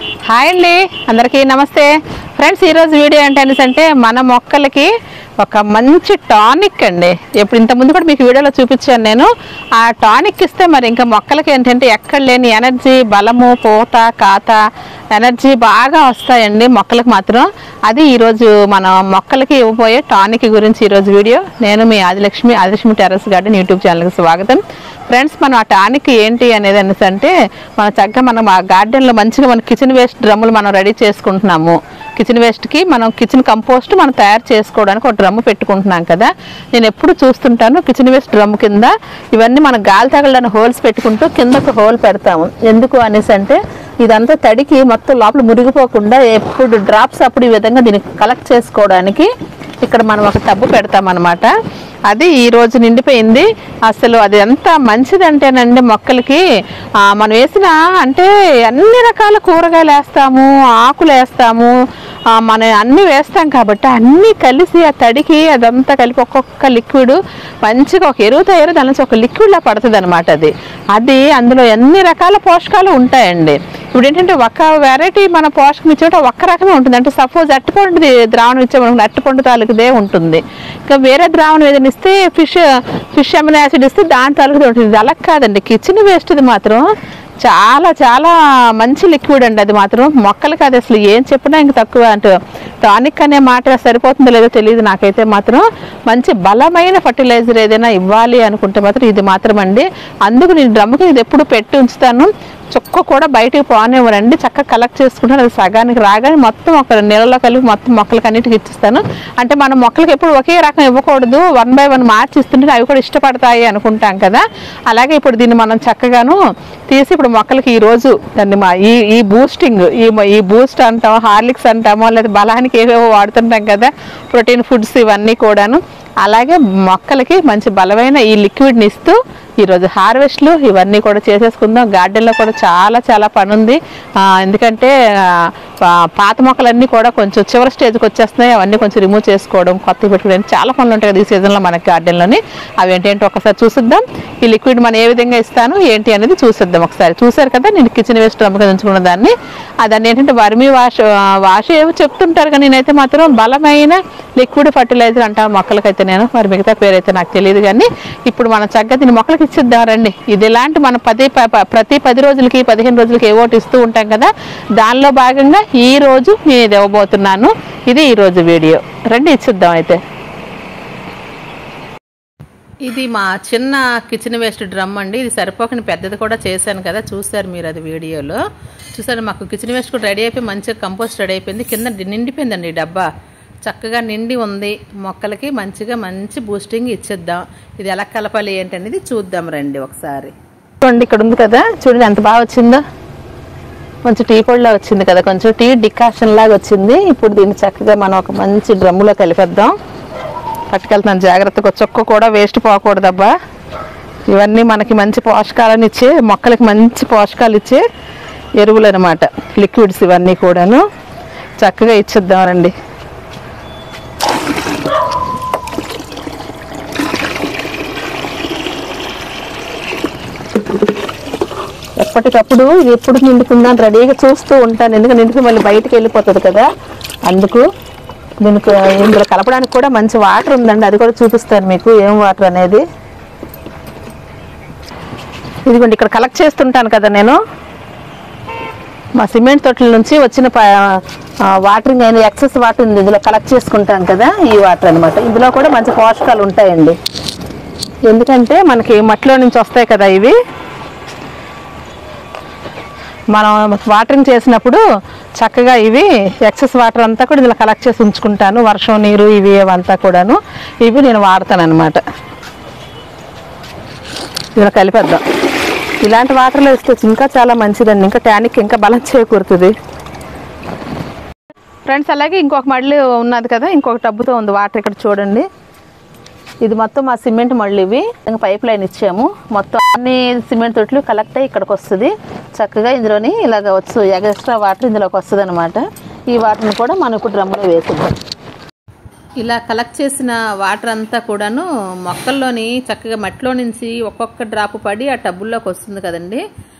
Hi అండి, అందరికీ నమస్తే ఫ్రెండ్స్. ఈరోజు వీడియో ఏంటంటే మన మొక్కలకి ఒక మంచి టానిక్ అండి. ఇప్పుడు ఇంతకుముందు కూడా మీకు వీడియోలో చూపించాను నేను. ఆ టానిక్ ఇస్తే మరి ఇంకా మొక్కలకి ఏంటంటే ఎక్కడ లేని ఎనర్జీ, బలము, పూత, కాత, ఎనర్జీ బాగా వస్తాయండి మొక్కలకు మాత్రం. అది ఈరోజు మన మొక్కలకి ఇవ్వబోయే టానిక్ గురించి ఈరోజు వీడియో. నేను మీ ఆదిలక్ష్మి టెర్రస్ గార్డెన్ యూట్యూబ్ ఛానల్కి స్వాగతం. ఫ్రెండ్స్, మనం ఆ టానిక్ ఏంటి అనేది అంటే మన చక్కగా మనం ఆ గార్డెన్లో మంచిగా మన కిచెన్ వేస్ట్ డ్రమ్ములు మనం రెడీ చేసుకుంటున్నాము. కిచెన్ వేస్ట్కి మనం కిచెన్ కంపోస్ట్ మనం తయారు చేసుకోవడానికి ఒక డ్రమ్ము పెట్టుకుంటున్నాం కదా. నేను ఎప్పుడు చూస్తుంటాను కిచెన్ వేస్ట్ డ్రమ్ కింద ఇవన్నీ మన గాలి తగలని హోల్స్ పెట్టుకుంటూ కింద ఒక హోల్ పెడతాము. ఎందుకు అనేసి అంటే ఇదంతా తడికి మొత్తం లోపల మురిగిపోకుండా ఎప్పుడు డ్రాప్స్ అప్పుడు ఈ విధంగా దీన్ని కలెక్ట్ చేసుకోవడానికి ఇక్కడ మనం ఒక టబ్బు పెడతామన్నమాట. అది ఈరోజు నిండిపోయింది. అసలు అది ఎంత మంచిదంటేనండి మొక్కలకి మనం వేసిన అంటే అన్ని రకాల కూరగాయలు వేస్తాము, ఆకులు వేస్తాము, మనం అన్నీ వేస్తాం కాబట్టి అన్నీ కలిసి ఆ తడికి అదంతా కలిపి ఒక్కొక్క లిక్విడ్ మంచిగా ఒక ఎరువు తయారు దాని నుంచి ఒక లిక్విడ్లా పడుతుంది అనమాట. అది అందులో ఎన్ని రకాల పోషకాలు ఉంటాయండి. ఇప్పుడు ఏంటంటే ఒక వెరైటీ మన పోషకం ఇచ్చేట ఒక్క రకమే ఉంటుంది. అంటే సపోజ్ అరటిపండు ద్రావణం ఇచ్చే మనకు అరటిపండు తాలూకుదే ఉంటుంది. ఇంకా వేరే ద్రావణం ఏదైనా ఇస్తే ఫిష్ అమినో యాసిడ్ ఇస్తే దాని తాలూకుదే ఉంటుంది. అలా కాదండి, కిచెన్ వేస్ట్ది మాత్రం చాలా చాలా మంచి లిక్విడ్ అండి. అది మాత్రం మొక్కలకి అది అసలు ఏం చెప్పినా ఇంక తక్కువ. అంటే టానిక్ అనే మాట సరిపోతుందో లేదో తెలియదు నాకైతే మాత్రం. మంచి బలమైన ఫర్టిలైజర్ ఏదైనా ఇవ్వాలి అనుకుంటే మాత్రం ఇది మాత్రం అండి. అందుకు నేను డ్రమ్కి ఇది ఎప్పుడు పెట్టి ఉంచుతాను. చుక్క కూడా బయటకు పోనివ్వరండి. చక్కగా కలెక్ట్ చేసుకుంటాను. అది సగానికి రాగానే మొత్తం ఒక నెలలో కలిపి మొత్తం మొక్కలకి అన్నిటికి ఇచ్చిస్తాను. అంటే మనం మొక్కలకి ఎప్పుడు ఒకే రకం ఇవ్వకూడదు, 1 by 1 మార్చి ఇస్తుంటే అవి కూడా ఇష్టపడతాయి అనుకుంటాం కదా. అలాగే ఇప్పుడు దీన్ని మనం చక్కగాను తీసి ఇప్పుడు మొక్కలకి ఈరోజు దాన్ని ఈ బూస్టింగ్ ఈ బూస్ట్ అంటాం, హార్లిక్స్ అంటామో లేదా బలానికి ఏవేవో వాడుతుంటాం కదా, ప్రోటీన్ ఫుడ్స్ ఇవన్నీ కూడాను. అలాగే మొక్కలకి మంచి బలమైన ఈ లిక్విడ్ని ఇస్తూ ఈరోజు హార్వెస్ట్లు ఇవన్నీ కూడా చేసేసుకుందాం. గార్డెన్లో కూడా చాలా చాలా పని ఉంది. ఎందుకంటే పాత మొక్కలన్నీ కూడా కొంచెం చివరి స్టేజ్కి వచ్చేస్తున్నాయి. అవన్నీ కొంచెం రిమూవ్ చేసుకోవడం, కొత్తగా పెట్టుకోవడం చాలా పనులు ఉంటాయి కదా ఈ సీజన్లో మనకి గార్డెన్లోని. అవి ఏంటంటే ఒకసారి చూసిద్దాం. ఈ లిక్విడ్ మనం ఏ విధంగా ఇస్తాను ఏంటి అనేది చూసిద్దాం. ఒకసారి చూసారు కదా నేను కిచెన్ వేస్ట్ డ్రమ్గా ఉంచుకున్న దాన్ని. దాన్ని ఏంటంటే వర్మీ వాష్ ఏవో చెప్తుంటారు కానీ నేనైతే మాత్రం బలమైన లిక్విడ్ ఫర్టిలైజర్ అంటాను మొక్కలకైతే నేను. మరి మిగతా పేరైతే నాకు తెలియదు కానీ ఇప్పుడు మనం చక్కగా దీన్ని మొక్కలకి ఇచ్చిద్దామండి. ఇది ఇలాంటి మనం ప్రతి 10 రోజులకి 15 రోజులకి ఏవోటి ఇస్తూ ఉంటాం కదా. దానిలో భాగంగా ఈ రోజు నేను ఇది ఇవ్వబోతున్నాను. ఇది ఈరోజు వీడియో. రండి ఇచ్చిద్దాం అయితే. ఇది మా చిన్న కిచెన్ వేస్ట్ డ్రమ్ అండి. ఇది సరిపోకని పెద్దది కూడా చేశాను కదా, చూసారు మీరు అది వీడియోలో. చూసారు మాకు కిచెన్ వేస్ట్ కూడా రెడీ అయిపోయి మంచిగా కంపోస్ట్ రెడీ అయిపోయింది. కింద నిండిపోయిందండి ఈ డబ్బా, చక్కగా నిండి ఉంది. మొక్కలకి మంచి బూస్టింగ్ ఇచ్చేద్దాం. ఇది ఎలా కలపాలి ఏంటనేది చూద్దాం రండి ఒకసారి. చూడండి ఇక్కడ ఉంది కదా, చూడండి ఎంత బాగా వచ్చిందో. కొంచెం టీ పొడిలా వచ్చింది కదా, కొంచెం టీ డికాషన్ లాగా వచ్చింది. ఇప్పుడు దీన్ని చక్కగా మనం ఒక మంచి డ్రమ్ములో కలిపేద్దాం. పట్టుకెళ్తున్నాను జాగ్రత్తగా, చొక్క కూడా వేస్ట్ పోకూడదబ్బా. ఇవన్నీ మనకి మంచి పోషకాలను ఇచ్చే, మొక్కలకి మంచి పోషకాలు ఇచ్చే ఎరువులు అనమాట, లిక్విడ్స్ ఇవన్నీ కూడాను. చక్కగా ఇచ్చేద్దాం రండి. ఎప్పటికప్పుడు ఇది ఎప్పుడు నిండుకుందని రెడీగా చూస్తూ ఉంటాను. ఎందుకంటే నిండుకు మళ్ళీ బయటకు వెళ్ళిపోతుంది కదా. అందుకు దీనికి ఇందులో కలపడానికి కూడా మంచి వాటర్ ఉందండి. అది కూడా చూపిస్తాను మీకు ఏం వాటర్ అనేది. ఇదిగోండి ఇక్కడ కలెక్ట్ చేస్తుంటాను కదా నేను. మా సిమెంట్ తొట్టెల నుంచి వచ్చిన వాటరింగ్ అయిన ఎక్సెస్ వాటర్ ఉంది, ఇందులో కలెక్ట్ చేసుకుంటాం కదా, ఈ వాటర్ అనమాట. ఇందులో కూడా మంచి పోషకాలు ఉంటాయండి. ఎందుకంటే మనకి మట్టిలో నుంచి వస్తాయి కదా ఇవి. మనం వాటరింగ్ చేసినప్పుడు చక్కగా ఇవి ఎక్సెస్ వాటర్ అంతా కూడా ఇందులో కలెక్ట్ చేసి ఉంచుకుంటాను. వర్షం నీరు ఇవి అంతా కూడాను ఇవి నేను వాడతాను అనమాట. ఇందులో కలిపేద్దాం. ఇలాంటి వాటర్లో ఇస్తే ఇంకా చాలా మంచిదండి. ఇంకా టానిక్ ఇంకా బలం చేకూరుతుంది ఫ్రెండ్స్. అలాగే ఇంకొక మళ్ళీ ఉన్నది కదా, ఇంకొక టబ్బుతో ఉంది వాటర్. ఇక్కడ చూడండి, ఇది మొత్తం మా సిమెంట్ మళ్ళీ ఇవి ఇంకా పైప్ లైన్ ఇచ్చాము. మొత్తం అన్ని సిమెంట్ తొట్లు కలెక్ట్ అయ్యి ఇక్కడికి వస్తుంది. చక్కగా ఇందులోని ఇలాగ వచ్చు ఎక్స్ట్రా వాటర్ ఇందులోకి వస్తుంది అనమాట. ఈ వాటర్ని కూడా మనం ఇప్పుడు డ్రమ్లో వేసుకుంటాం. ఇలా కలెక్ట్ చేసిన వాటర్ అంతా కూడాను మొక్కల్లోని చక్కగా మట్టిలో నుంచి ఒక్కొక్క డ్రాప్ పడి ఆ టబ్బుల్లోకి వస్తుంది కదండి.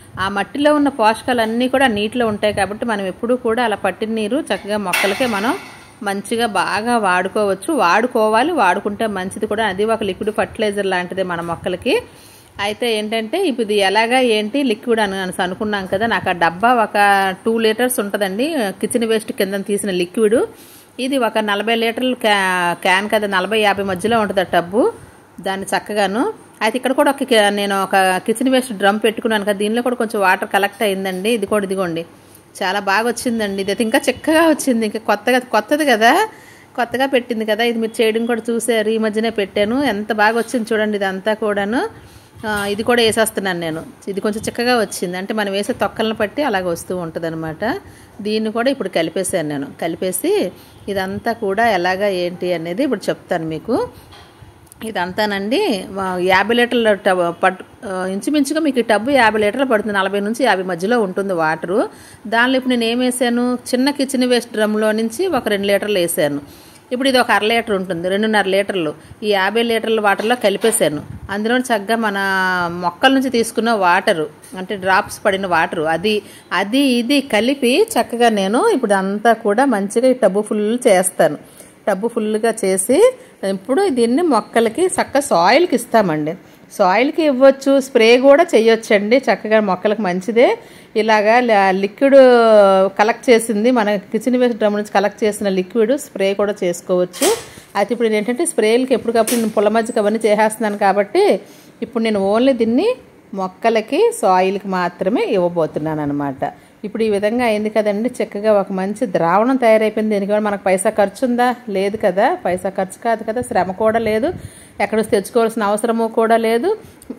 ఆ మట్టిలో ఉన్న పోషకాలన్నీ కూడా నీటిలో ఉంటాయి కాబట్టి మనం ఎప్పుడూ కూడా అలా పట్టిన నీరు చక్కగా మొక్కలకే మనం మంచిగా బాగా వాడుకోవాలి, వాడుకుంటే మంచిది కూడా. అది ఒక లిక్విడ్ ఫర్టిలైజర్ లాంటిదే మన మొక్కలకి. అయితే ఏంటంటే ఇప్పుడు ఇది ఎలాగా ఏంటి లిక్విడ్ అని అనుకున్నాం కదా. నాకు ఆ డబ్బా ఒక 2 లీటర్స్ ఉంటుందండి, కిచెన్ వేస్ట్ కింద తీసిన లిక్విడ్. ఇది ఒక 40 లీటర్లు క్యాన్ కదా, 40-50 మధ్యలో ఉంటుంది ఆ టబ్బు. దాన్ని చక్కగాను అయితే ఇక్కడ కూడా నేను ఒక కిచెన్ వేస్ట్ డ్రమ్ పెట్టుకున్నాను కదా, దీనిలో కూడా కొంచెం వాటర్ కలెక్ట్ అయిందండి. ఇది కూడా ఇదిగోండి చాలా బాగా వచ్చిందండి. ఇది అయితే ఇంకా చిక్కగా వచ్చింది, ఇంకా కొత్తది కదా, కొత్తగా పెట్టింది కదా. ఇది మీరు చేయడం కూడా చూసారు, ఈ మధ్యనే పెట్టాను. ఎంత బాగా వచ్చింది చూడండి. ఇదంతా కూడాను ఇది కూడా వేసేస్తున్నాను నేను. ఇది కొంచెం చిక్కగా వచ్చింది అంటే మనం వేసే తొక్కలను బట్టి అలాగ వస్తూ ఉంటుంది అనమాట. దీన్ని కూడా ఇప్పుడు కలిపేసాను నేను. కలిపేసి ఇదంతా కూడా ఎలాగా ఏంటి అనేది ఇప్పుడు చెప్తాను మీకు. ఇదంతానండి 50 లీటర్ల ఇంచుమించుగా మీకు ఈ టబ్బు 50 లీటర్లు పడుతుంది, 40 నుంచి 50 మధ్యలో ఉంటుంది వాటరు. దానిలో ఇప్పుడు నేను ఏం వేసాను, చిన్న కిచెన్ వేస్ట్ డ్రమ్లో నుంచి ఒక 2 లీటర్లు వేసాను. ఇప్పుడు ఇది ఒక 1/2 లీటర్ ఉంటుంది, 2.5 లీటర్లు ఈ 50 లీటర్ల వాటర్లో కలిపేశాను. అందులో చక్కగా మన మొక్కల నుంచి తీసుకున్న వాటరు అంటే డ్రాప్స్ పడిన వాటరు అది ఇది కలిపి చక్కగా నేను ఇప్పుడు అంతా కూడా మంచిగా ఈ టబ్బు ఫుల్ చేస్తాను. టబ్బు ఫుల్గా చేసి ఇప్పుడు దీన్ని మొక్కలకి చక్కగా సాయిల్కి ఇస్తామండి. సాయిల్కి ఇవ్వచ్చు, స్ప్రే కూడా చేయొచ్చండి, చక్కగా మొక్కలకు మంచిదే. ఇలాగా లిక్విడ్ కలెక్ట్ చేసింది మన కిచెన్ వేస్ట్ డ్రమ్ నుంచి కలెక్ట్ చేసిన లిక్విడ్ స్ప్రే కూడా చేసుకోవచ్చు. అయితే ఇప్పుడు నేను ఏంటంటే స్ప్రేలకి ఎప్పటికప్పుడు నేను పుల్ల మజ్జిగ అవన్నీ చేసేస్తున్నాను కాబట్టి ఇప్పుడు నేను ఓన్లీ దీన్ని మొక్కలకి సాయిల్కి మాత్రమే ఇవ్వబోతున్నాను అనమాట. ఇప్పుడు ఈ విధంగా అయింది కదండి, చక్కగా ఒక మంచి ద్రావణం తయారైపోయింది. దీనికి మనకు పైసా ఖర్చు ఉందా? లేదు కదా, పైసా ఖర్చు కాదు కదా, శ్రమ కూడా లేదు, ఎక్కడ తెచ్చుకోవాల్సిన అవసరము కూడా లేదు.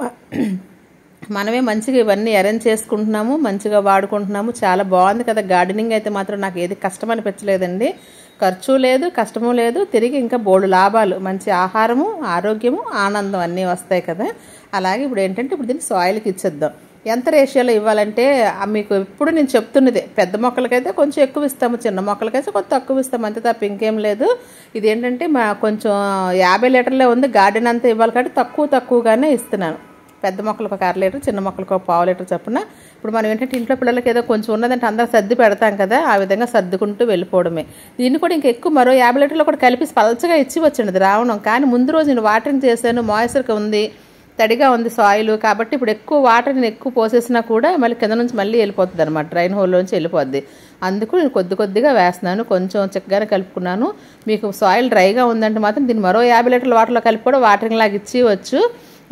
మనమే మంచిగా ఇవన్నీ అరేంజ్ చేసుకుంటున్నాము, మంచిగా వాడుకుంటున్నాము. చాలా బాగుంది కదా. గార్డెనింగ్ అయితే మాత్రం నాకు ఏది కష్టం అనిపించలేదండి. ఖర్చు లేదు, కష్టము లేదు, తిరిగి ఇంకా బోల్డు లాభాలు, మంచి ఆహారము, ఆరోగ్యము, ఆనందం అన్నీ వస్తాయి కదా. అలాగే ఇప్పుడు ఏంటంటే ఇప్పుడు దీన్ని సాయిల్కి ఇచ్చేద్దాం. ఎంత రేషియోలో ఇవ్వాలంటే మీకు ఎప్పుడు నేను చెప్తున్నదే, పెద్ద మొక్కలకైతే కొంచెం ఎక్కువ ఇస్తాము, చిన్న మొక్కలకైతే కొంచెం తక్కువ ఇస్తాము, అంతే తప్ప ఇంకేం లేదు. ఇది ఏంటంటే కొంచెం 50 లీటర్లే ఉంది, గార్డెన్ అంతా ఇవ్వాలి కాబట్టి తక్కువగానే ఇస్తున్నాను. పెద్ద మొక్కలకు ఒక 1/2 లీటర్, చిన్న మొక్కలకు ఒక 1/4 లీటర్ చొప్పున. ఇప్పుడు మనం ఏంటంటే ఇంట్లో పిల్లలకి ఏదో కొంచెం ఉన్నదంటే అందరూ సర్ది పెడతాం కదా, ఆ విధంగా సర్దుకుంటూ వెళ్ళిపోవడమే. దీన్ని కూడా ఇంకా ఎక్కువ మరో 50 లీటర్లు కూడా కలిపి పలచగా ఇచ్చి వచ్చింది ద్రావణం. కానీ ముందు రోజు నేను వాటరింగ్ చేశాను, మాయిశ్చర్గా ఉంది, తడిగా ఉంది సాయిల్ కాబట్టి ఇప్పుడు ఎక్కువ వాటర్ నేను ఎక్కువ పోసేసినా కూడా మళ్ళీ కింద నుంచి మళ్ళీ వెళ్ళిపోతుంది అనమాట, డ్రైన్ హోల్లోంచి వెళ్ళిపోద్ది. అందుకు నేను కొద్దిగా వేస్తున్నాను, కొంచెం చక్కగానే కలుపుకున్నాను. మీకు సాయిల్ డ్రైగా ఉందంటే మాత్రం దీన్ని మరో 50 లీటర్ల వాటర్లో కలిపి కూడా వాటరింగ్ లాగా ఇచ్చి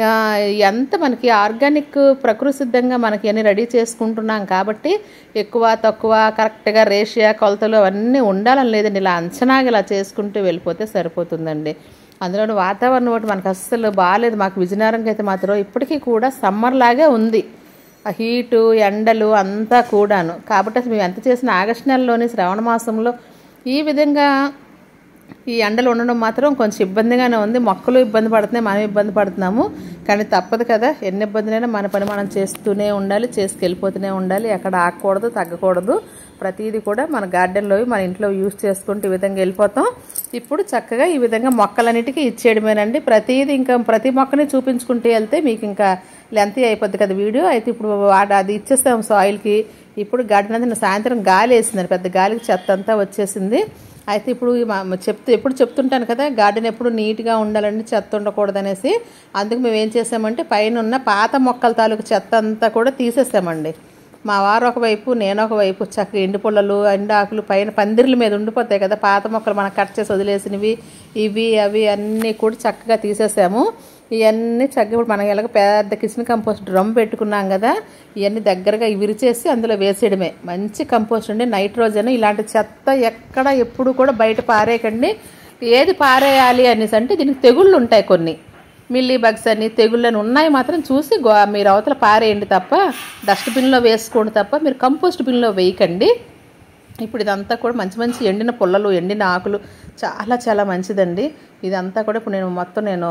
ఎంత మనకి ఆర్గానిక్ ప్రకృతి సిద్ధంగా మనకి అన్ని రెడీ చేసుకుంటున్నాం కాబట్టి ఎక్కువ తక్కువ కరెక్ట్గా రేషియా కొలతలు అవన్నీ ఉండాలని లేదండి. ఇలా అంచనాగా ఇలా చేసుకుంటూ వెళ్ళిపోతే సరిపోతుందండి. అందులోని వాతావరణం ఒకటి మనకు అస్సలు బాగాలేదు. మాకు విజయనగరంకి అయితే మాత్రం ఇప్పటికీ కూడా సమ్మర్ లాగే ఉంది, ఆ హీటు ఎండలు అంతా కూడాను. కాబట్టి అసలు మేము ఎంత చేసిన ఆగస్టు నెలలోని శ్రావణ మాసంలో ఈ విధంగా ఈ ఎండలు ఉండడం మాత్రం కొంచెం ఇబ్బందిగానే ఉంది. మొక్కలు ఇబ్బంది పడుతున్నాయి, మనం ఇబ్బంది పడుతున్నాము. కానీ తప్పదు కదా, ఎన్ని ఇబ్బందులైనా మన పని మనం చేస్తూనే ఉండాలి, చేసుకెళ్ళిపోతూనే ఉండాలి. ఎక్కడ ఆగకూడదు, తగ్గకూడదు. ప్రతిదీ కూడా మన గార్డెన్లో మన ఇంట్లో యూజ్ చేసుకుంటూ ఈ విధంగా వెళ్ళిపోతాం. ఇప్పుడు చక్కగా ఈ విధంగా మొక్కలన్నిటికీ ఇచ్చేయడమేనండి. ప్రతి మొక్కని చూపించుకుంటూ వెళ్తే మీకు ఇంకా లెంతీ అయిపోద్ది కదా వీడియో. అయితే ఇప్పుడు అది ఇచ్చేస్తాం సాయిల్కి. ఇప్పుడు గార్డెన్ అంతా సాయంత్రం గాలి వేసిందండి, పెద్ద గాలికి చెత్త అంతా వచ్చేసింది. అయితే ఇప్పుడు ఎప్పుడు చెప్తుంటాను కదా, గార్డెన్ ఎప్పుడు నీట్గా ఉండాలండి, చెత్త ఉండకూడదు అనేసి. అందుకు మేము ఏం చేసామంటే పైన ఉన్న పాత మొక్కల తాలూకు చెత్త అంతా కూడా తీసేసామండి. మా వారు ఒకవైపు, నేను ఒకవైపు చక్కగా ఎండు పుల్లలు, ఎండు ఆకులు పైన పందిర్ల మీద ఉండిపోతాయి కదా, పాత మొక్కలు మనం కట్ చేసి వదిలేసినవి, అవి అన్నీ కూడా చక్కగా తీసేసాము. ఇవన్నీ చక్కగా ఇప్పుడు మనం ఎలాగ పెద్ద కిచెన్ కంపోస్ట్ డ్రమ్ పెట్టుకున్నాం కదా, ఇవన్నీ దగ్గరగా విరిచేసి అందులో వేసేయడమే. మంచి కంపోస్ట్ అండి, నైట్రోజన్. ఇలాంటి చెత్త ఎక్కడ ఎప్పుడు కూడా బయట పారేయకండి. ఏది పారేయాలి అనేసి అంటే దీనికి తెగుళ్ళు ఉంటాయి, కొన్ని మిల్లీ బగ్స్ అని తెగుళ్ళని ఉన్నాయి, మాత్రం చూసి మీరు అవతల పారేయండి తప్ప, డస్ట్బిన్లో వేసుకోండి తప్ప మీరు కంపోస్ట్ బిన్లో వేయకండి. ఇప్పుడు ఇదంతా కూడా మంచి ఎండిన పుల్లలు, ఎండిన ఆకులు చాలా చాలా మంచిదండి. ఇదంతా కూడా ఇప్పుడు నేను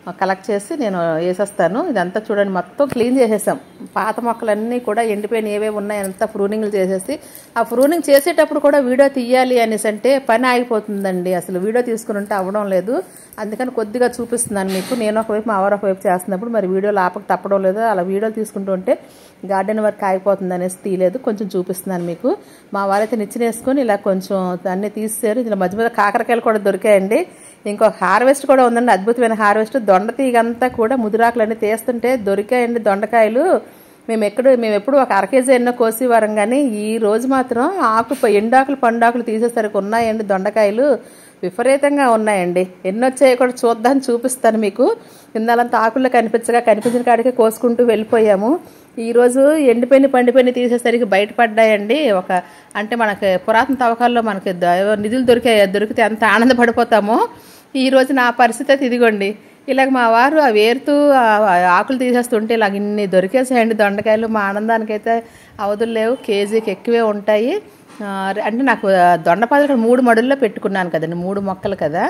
కలెక్ట్ చేసి నేను వేసేస్తాను. ఇదంతా చూడండి మొత్తం క్లీన్ చేసేసాం. పాత మొక్కలన్నీ కూడా ఎండిపోయిన ఏవేవి ఉన్నాయి అంతా ప్రూనింగ్లు చేసేసి, ఆ ప్రూనింగ్ చేసేటప్పుడు కూడా వీడియో తీయాలి అనేసి అంటే పని ఆగిపోతుందండి. అసలు వీడియో తీసుకుని ఉంటే అవ్వడం లేదు. అందుకని కొద్దిగా చూపిస్తున్నాను మీకు. నేను ఒకవైపు మా వారు ఒకవైపు చేస్తున్నప్పుడు మరి వీడియోలు ఆపక తప్పడం లేదు. అలా వీడియోలు తీసుకుంటూ ఉంటే గార్డెన్ వర్క్ ఆగిపోతుంది అనేసి తీయలేదు, కొంచెం చూపిస్తున్నాను మీకు. మా వారైతే నిచ్చెన వేసుకొని ఇలా కొంచెం అన్నీ తీసేశారు. ఇందులో మధ్య మధ్య కాకరకాయలు కూడా దొరికాయండి. ఇంకొక హార్వెస్ట్ కూడా ఉందండి, అద్భుతమైన హార్వెస్ట్. దొండ తీగంతా కూడా ముదిరాకులన్నీ తీస్తుంటే దొరికాయండి దొండకాయలు. మేము ఎప్పుడు ఒక అరకేజీ ఎన్నో కోసేవారం, కానీ ఈ రోజు మాత్రం ఎండాకులు పండాకులు తీసేసరికి ఉన్నాయండి దొండకాయలు, విపరీతంగా ఉన్నాయండి. ఎన్ని వచ్చాయో కూడా చూపిస్తాను మీకు. ఇందాలంతా ఆకుల్లో కనిపించిన కాడికే కోసుకుంటూ వెళ్ళిపోయాము. ఈరోజు ఎండిపోయిన పండిపోయిన తీసేసరికి బయటపడ్డాయండి. అంటే మనకి పురాతన తవ్వకాల్లో మనకి నిధులు దొరికితే ఎంత ఆనందపడిపోతామో, ఈరోజు నా పరిస్థితి అయితే ఇదిగోండి. ఇలాగ మా వారు ఆ వేరుతూ ఆకులు తీసేస్తుంటే ఇలాగ ఇన్ని దొరికేసాయండి దొండకాయలు. మా ఆనందానికైతే అవధులు లేవు. కేజీకి ఎక్కువే ఉంటాయి. అంటే నాకు దొండపాదులు 3 మడుల్లో పెట్టుకున్నాను కదండి, 3 మొక్కలు కదా.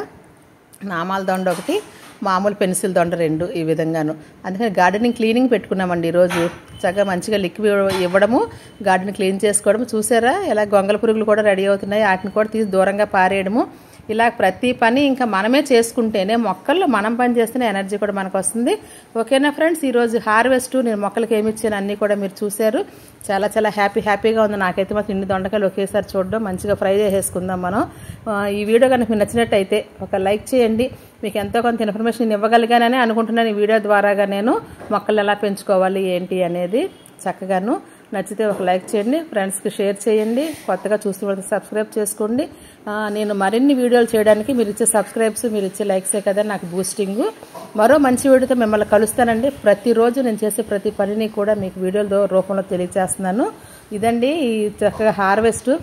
నామాల దొండ ఒకటి, మామూలు పెన్సిల్ దొండ 2, ఈ విధంగాను. అందుకని గార్డెనింగ్ క్లీనింగ్ పెట్టుకున్నామండి ఈరోజు. చక్కగా మంచిగా లిక్విడ్ ఇవ్వడము, గార్డెన్ క్లీన్ చేసుకోవడము. చూసారా ఎలా గొంగళ పురుగులు కూడా రెడీ అవుతున్నాయి, వాటిని కూడా తీసి దూరంగా పారేయడము. ఇలా ప్రతి పని ఇంకా మనమే చేసుకుంటేనే, మొక్కల్లో మనం పని చేస్తేనే ఎనర్జీ కూడా మనకు వస్తుంది. ఓకేనా ఫ్రెండ్స్, ఈరోజు హార్వెస్ట్ నేను మొక్కలకి ఏమి ఇచ్చాను అన్నీ కూడా మీరు చూశారు. చాలా చాలా హ్యాపీగా ఉంది. నాకైతే మాత్రం ఇన్ని దొండకాయలు ఒకేసారి చూడడం, మంచిగా ఫ్రై చేసేసుకుందాం మనం. ఈ వీడియో కనుక మీకు నచ్చినట్టయితే ఒక లైక్ చేయండి. మీకు ఎంతో కొంత ఇన్ఫర్మేషన్ ఇవ్వగలిగానని అనుకుంటున్నాను ఈ వీడియో ద్వారాగా. నేను మొక్కలు ఎలా పెంచుకోవాలి ఏంటి అనేది చక్కగాను. నచ్చితే ఒక లైక్ చేయండి, ఫ్రెండ్స్కి షేర్ చేయండి, కొత్తగా చూస్తున్న సబ్స్క్రైబ్ చేసుకోండి. నేను మరిన్ని వీడియోలు చేయడానికి మీరు ఇచ్చే సబ్స్క్రైబ్స్, మీరు ఇచ్చే లైక్సే కదా నాకు బూస్టింగ్. మరో మంచి వీడియోతో మిమ్మల్ని కలుస్తానండి. ప్రతిరోజు నేను చేసే ప్రతి పనిని కూడా మీకు వీడియోల రూపంలో తెలియజేస్తున్నాను. ఇదండి ఈ చక్కగా హార్వెస్ట్.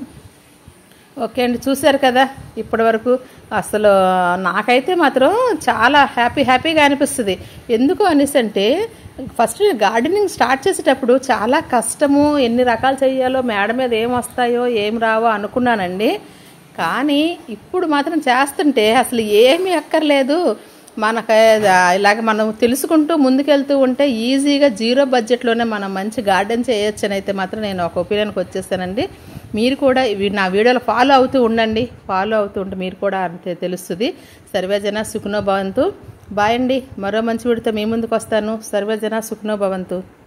ఓకే అండి, చూశారు కదా ఇప్పటి వరకు. అసలు నాకైతే మాత్రం చాలా హ్యాపీగా అనిపిస్తుంది. ఎందుకు అనేసి అంటే, ఫస్ట్ గార్డెనింగ్ స్టార్ట్ చేసేటప్పుడు చాలా కష్టము, ఎన్ని రకాలు చేయాలో, మేడ మీద ఏం వస్తాయో ఏం రావో అనుకున్నానండి. కానీ ఇప్పుడు మాత్రం చేస్తుంటే అసలు ఏమీ అక్కర్లేదు. మనకు ఇలాగ మనం తెలుసుకుంటూ ముందుకెళ్తూ ఉంటే ఈజీగా 0 బడ్జెట్లోనే మనం మంచి గార్డెన్ చేయొచ్చు అని అయితే మాత్రం నేను ఒక ఒపీనియన్కి వచ్చేస్తానండి. మీరు కూడా నా వీడియోలో ఫాలో అవుతూ ఉండండి. ఫాలో అవుతూ ఉంటే మీరు కూడా అంతే తెలుస్తుంది. సర్వేజన సుఖనో భవంతు. బాయ్ అండి. మరో మంచి వీడియోతో మీ ముందుకు వస్తాను. సర్వేజన సుఖనో భవంతు.